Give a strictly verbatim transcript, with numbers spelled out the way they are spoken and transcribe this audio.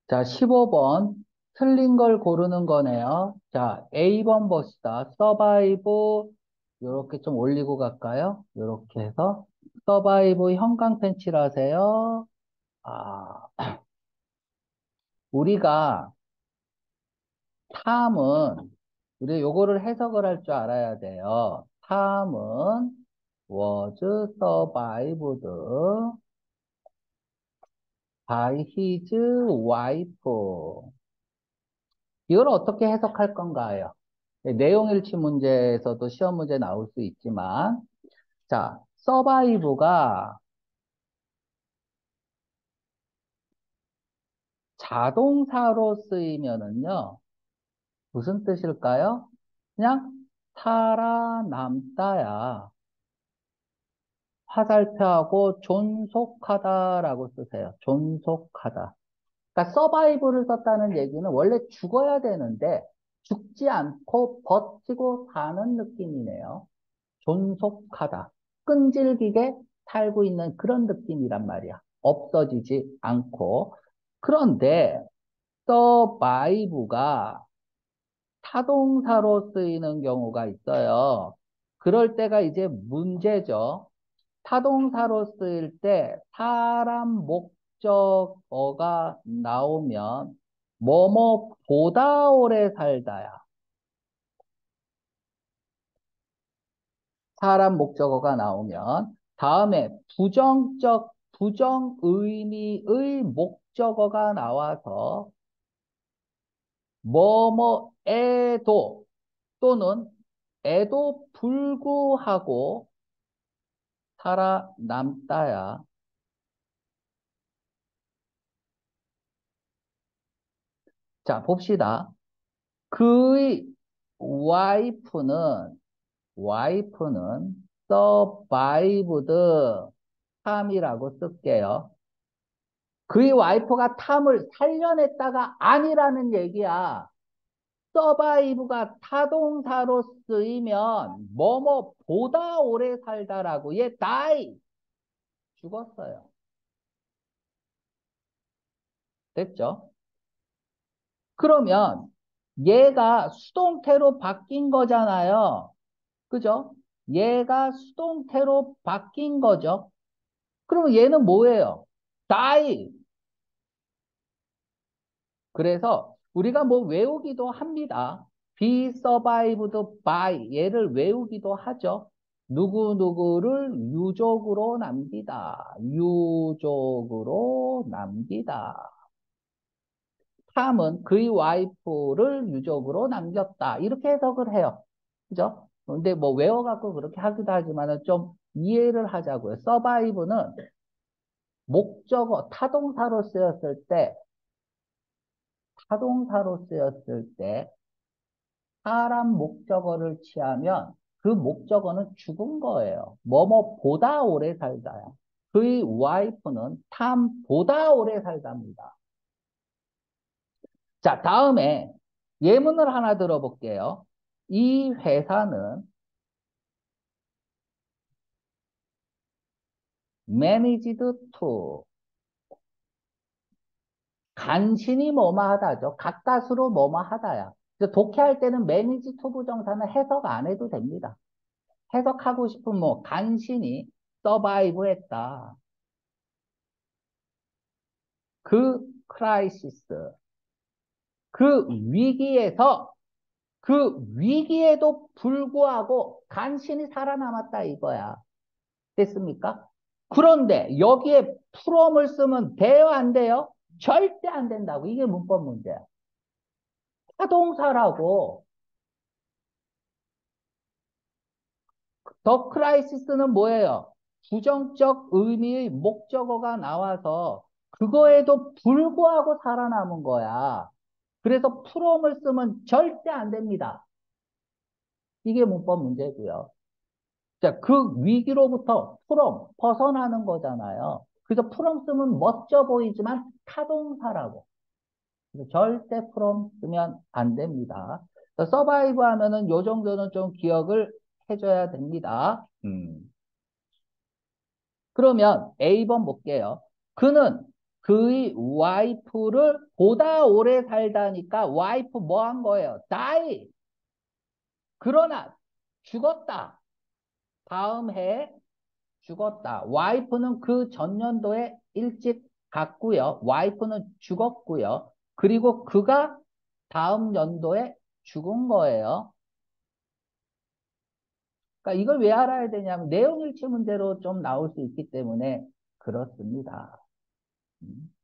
자, 십오 번. 틀린 걸 고르는 거네요. 자, 에이 번 봅시다. 서바이브, 요렇게 좀 올리고 갈까요? 요렇게 해서. 서바이브 형광펜 칠하세요. 아, 우리가 탐은, 우리 요거를 해석을 할 줄 알아야 돼요. 탐은 was survived by his wife. 이걸 어떻게 해석할 건가요? 네, 내용일치 문제에서도 시험 문제 나올 수 있지만, 자, 서바이브가 자동사로 쓰이면은요, 무슨 뜻일까요? 그냥 살아남다야. 화살표하고 존속하다라고 쓰세요. 존속하다. 그러니까 서바이브를 썼다는 얘기는 원래 죽어야 되는데, 죽지 않고 버티고 사는 느낌이네요. 존속하다. 끈질기게 살고 있는 그런 느낌이란 말이야. 없어지지 않고. 그런데 survive가 타동사로 쓰이는 경우가 있어요. 그럴 때가 이제 문제죠. 타동사로 쓰일 때 사람 목적어가 나오면 뭐뭐보다 오래 살다야. 사람 목적어가 나오면 다음에 부정적, 부정 의미의 목적어가 나와서 뭐뭐에도 또는 에도 불구하고 살아남다야. 자, 봅시다. 그의 와이프는, 와이프는 survived 탐이라고 쓸게요. 그의 와이프가 탐을 살려냈다가 아니라는 얘기야. 서바이브가 타동사로 쓰이면 뭐뭐보다 오래 살다라고 얘 die 죽었어요. 됐죠? 그러면 얘가 수동태로 바뀐 거잖아요. 그죠? 얘가 수동태로 바뀐 거죠. 그러면 얘는 뭐예요? die. 그래서 우리가 뭐 외우기도 합니다. be survived by 얘를 외우기도 하죠. 누구누구를 유족으로 남기다. 유족으로 남기다. 탐은 그의 와이프를 유족으로 남겼다. 이렇게 해석을 해요. 그죠? 근데 뭐 외워갖고 그렇게 하기도 하지만은 좀 이해를 하자고요. survive는 목적어, 타동사로 쓰였을 때, 타동사로 쓰였을 때 사람 목적어를 취하면 그 목적어는 죽은 거예요. 뭐뭐보다 오래 살다야. 그의 와이프는 탐보다 오래 살답니다. 자, 다음에 예문을 하나 들어볼게요. 이 회사는 managed to 간신히 뭐뭐하다죠. 가까스로 뭐뭐하다야. 독해할 때는 manage to 부정사는 해석 안 해도 됩니다. 해석하고 싶으면 뭐 간신히 서바이브 했다. 그 크라이시스, 그 위기에서 그 위기에도 불구하고 간신히 살아남았다 이거야. 됐습니까? 그런데 여기에 프롬을 쓰면 돼요, 안 돼요? 절대 안 된다고. 이게 문법 문제야. 타동사라고. 더 크라이시스는 뭐예요? 부정적 의미의 목적어가 나와서 그거에도 불구하고 살아남은 거야. 그래서 프롬을 쓰면 절대 안 됩니다. 이게 문법 문제고요. 자, 그 위기로부터 프롬, 벗어나는 거잖아요. 그래서 프롬 쓰면 멋져 보이지만 타동사라고. 그래서 절대 프롬 쓰면 안 됩니다. 서바이브 하면은 요 정도는 좀 기억을 해줘야 됩니다. 음. 그러면 에이 번 볼게요. 그는 그의 와이프를 보다 오래 살다니까 와이프 뭐 한 거예요? die. 그러나 죽었다. 다음 해에 죽었다. 와이프는 그 전년도에 일찍 갔고요. 와이프는 죽었고요. 그리고 그가 다음 연도에 죽은 거예요. 그러니까 이걸 왜 알아야 되냐면 내용 일치 문제로 좀 나올 수 있기 때문에 그렇습니다. 음.